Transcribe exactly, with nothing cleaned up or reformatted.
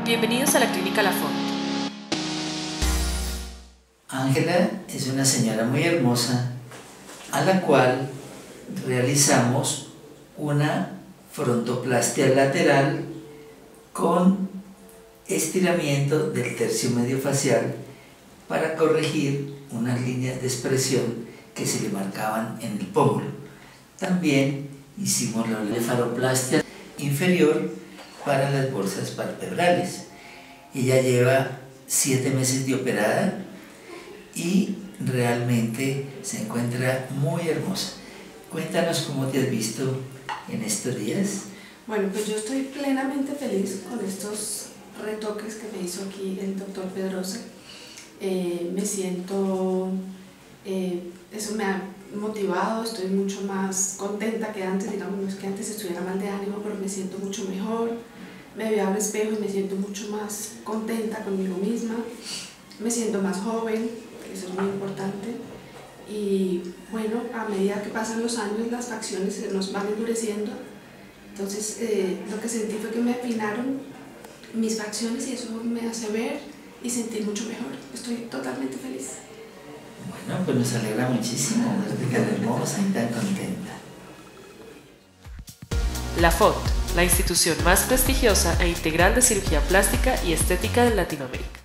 Bienvenidos a la Clínica Lafont. Ángela es una señora muy hermosa a la cual realizamos una frontoplastia lateral con estiramiento del tercio medio facial para corregir unas líneas de expresión que se le marcaban en el pómulo. También hicimos la blefaroplastia inferior para las bolsas palpebrales. Ella lleva siete meses de operada y realmente se encuentra muy hermosa. Cuéntanos cómo te has visto en estos días. Bueno, pues yo estoy plenamente feliz con estos retoques que me hizo aquí el doctor Pedrosa. Eh, me siento, eh, eso me ha motivado, estoy mucho más contenta que antes, digamos, no es que antes estuviera mal de ánimo, pero me siento mucho mejor. Me veo al espejo y me siento mucho más contenta conmigo misma. Me siento más joven, eso es muy importante. Y bueno, a medida que pasan los años las facciones se nos van endureciendo. Entonces eh, lo que sentí fue que me afinaron mis facciones y eso me hace ver y sentir mucho mejor. Estoy totalmente feliz. Bueno, pues nos alegra muchísimo verte tan hermosa y tan contenta. Lafont, la institución más prestigiosa e integral de cirugía plástica y estética de Latinoamérica.